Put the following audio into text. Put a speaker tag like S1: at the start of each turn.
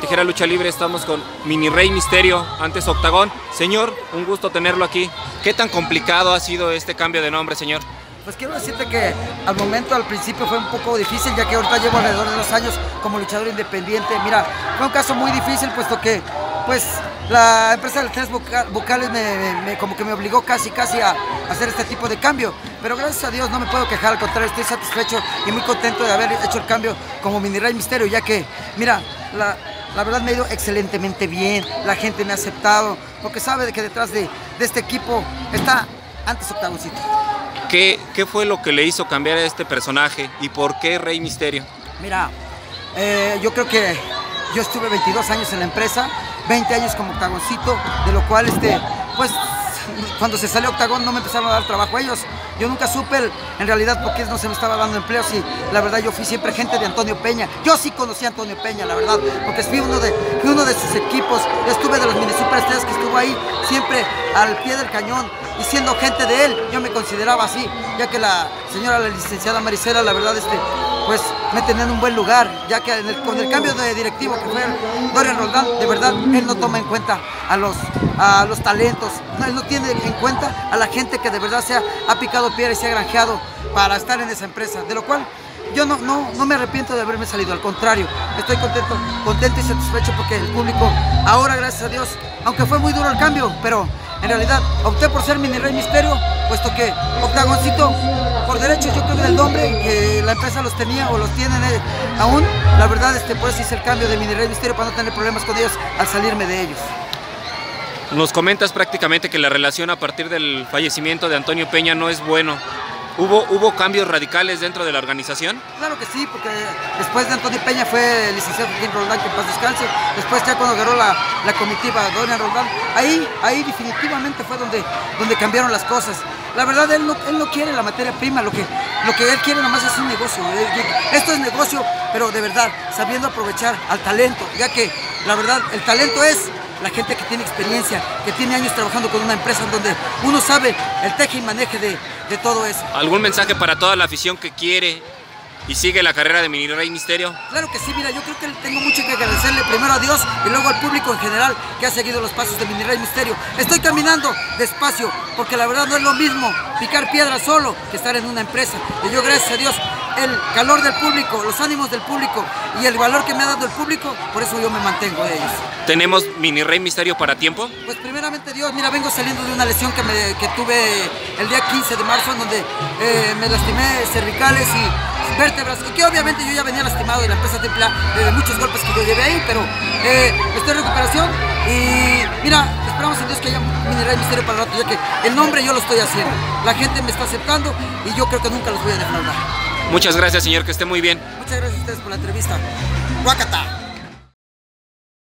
S1: Tijera Lucha Libre. Estamos con Mini Rey Misterio, antes Octagón. Señor, un gusto tenerlo aquí. ¿Qué tan complicado ha sido este cambio de nombre, señor?
S2: Pues quiero decirte que al principio fue un poco difícil, ya que ahorita llevo alrededor de 2 años como luchador independiente. Mira, fue un caso muy difícil, puesto que pues la empresa de Tres Vocales como que me obligó casi a hacer este tipo de cambio. Pero gracias a Dios no me puedo quejar, al contrario, estoy satisfecho y muy contento de haber hecho el cambio como Mini Rey Misterio, ya que, mira, la verdad me ha ido excelentemente bien, la gente me ha aceptado, porque sabe de que detrás de este equipo está antes Octagoncito.
S1: ¿Qué fue lo que le hizo cambiar a este personaje y por qué Rey Misterio?
S2: Mira, yo creo que yo estuve 22 años en la empresa, 20 años como Octagoncito, de lo cual, pues, cuando se salió Octagón no me empezaron a dar trabajo a ellos. Yo nunca supe en realidad por qué no se me estaba dando empleos y la verdad yo fui siempre gente de Antonio Peña. Yo sí conocí a Antonio Peña, la verdad, porque fui uno de sus equipos. Yo estuve de los mini superestrellas que estuvo ahí siempre al pie del cañón y siendo gente de él, yo me consideraba así, ya que la señora, la licenciada Maricela, la verdad, pues me tenía en un buen lugar, ya que con el cambio de directivo que fue Dorian Roldán, de verdad, él no toma en cuenta a los talentos, él no tiene en cuenta a la gente que de verdad ha picado piedra y se ha granjeado para estar en esa empresa, de lo cual yo no me arrepiento de haberme salido, al contrario, estoy contento y satisfecho porque el público, ahora gracias a Dios, aunque fue muy duro el cambio, pero en realidad opté por ser Mini Rey Misterio, puesto que Octagoncito, por derechos yo creo que del nombre, que la empresa los tenía o los tienen aún, la verdad por eso hice el cambio de Mini Rey Misterio para no tener problemas con ellos al salirme de ellos.
S1: Nos comentas prácticamente que la relación a partir del fallecimiento de Antonio Peña no es bueno. ¿Hubo cambios radicales dentro de la organización?
S2: Claro que sí, porque después de Antonio Peña fue el licenciado Joaquín Roldán, que en paz descanse. Después ya cuando agarró la comitiva Dorian Roldán, ahí definitivamente fue donde cambiaron las cosas. La verdad él no quiere la materia prima, lo que él quiere nomás es un negocio. Esto es negocio, pero de verdad, sabiendo aprovechar al talento, ya que la verdad el talento es la gente que tiene experiencia, que tiene años trabajando con una empresa en donde uno sabe el teje y maneje de todo eso.
S1: ¿Algún mensaje para toda la afición que quiere y sigue la carrera de Mini Rey Misterio?
S2: Claro que sí, mira, yo creo que tengo mucho que agradecerle primero a Dios y luego al público en general que ha seguido los pasos de Mini Rey Misterio. Estoy caminando despacio porque la verdad no es lo mismo picar piedra solo que estar en una empresa. Y yo, gracias a Dios, el calor del público, los ánimos del público y el valor que me ha dado el público, por eso yo me mantengo de ellos.
S1: ¿Tenemos Mini Rey Misterio para tiempo?
S2: Pues primeramente Dios, mira, vengo saliendo de una lesión que tuve el día 15 de marzo, en donde me lastimé cervicales y vértebras, y que obviamente yo ya venía lastimado de la empresa AAA, de muchos golpes que yo llevé ahí, pero estoy en recuperación y mira, esperamos en Dios que haya Mini Rey Misterio para el rato, ya que el nombre yo lo estoy haciendo, la gente me está aceptando y yo creo que nunca los voy a defraudar.
S1: Muchas gracias, señor, que esté muy bien.
S2: Muchas gracias a ustedes por la entrevista. ¡Guácata!